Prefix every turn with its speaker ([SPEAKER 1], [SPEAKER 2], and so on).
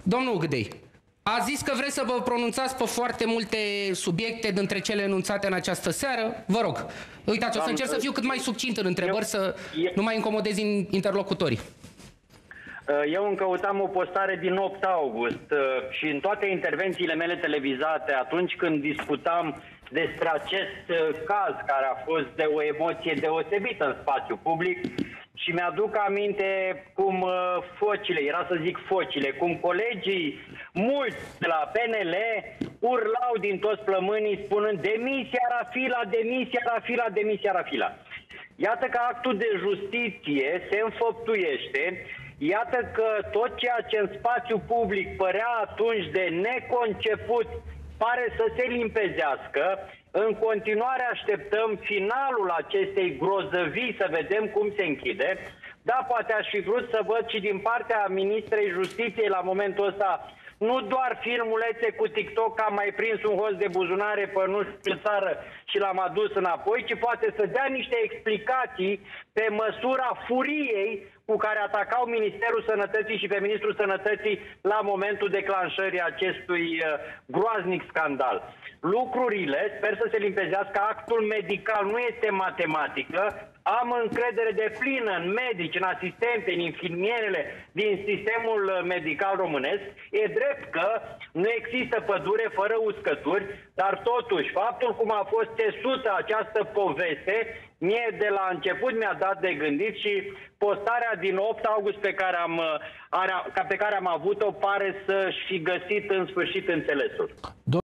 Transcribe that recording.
[SPEAKER 1] Domnul Gâdei, a zis că vreți să vă pronunțați pe foarte multe subiecte dintre cele enunțate în această seară. Vă rog, uitați, o să încerc să fiu cât mai succint în întrebări, să nu mai incomodez interlocutorii.
[SPEAKER 2] Eu încă căutam o postare din 8 august și în toate intervențiile mele televizate, atunci când discutam despre acest caz care a fost de o emoție deosebită în spațiu public, și mi-aduc aminte cum focile, era să zic focile, cum colegii mulți de la PNL urlau din toți plămânii spunând demisia Rafila, demisia Rafila, demisia Rafila. Iată că actul de justiție se înfăptuiește. Iată că tot ceea ce în spațiu public părea atunci de neconceput pare să se limpezească. În continuare așteptăm finalul acestei grozăvii, să vedem cum se închide. Da, poate aș fi vrut să văd și din partea Ministrei Justiției la momentul ăsta nu doar filmulețe cu TikTok că am mai prins un hoț de buzunare pe nu știu ce țară și l-am adus înapoi, ci poate să dea niște explicații pe măsura furiei cu care atacau Ministerul Sănătății și pe Ministrul Sănătății la momentul declanșării acestui groaznic scandal. Lucrurile, sper să se limpezească, actul medical nu este matematică. Am încredere deplină în medici, în asistente, în infirmierele din sistemul medical românesc. E drept că nu există pădure fără uscături, dar totuși faptul cum a fost tesută această poveste, mie de la început mi-a dat de gândit și postarea din 8 august pe care am avut-o pare să-și fi găsit în sfârșit înțelesul.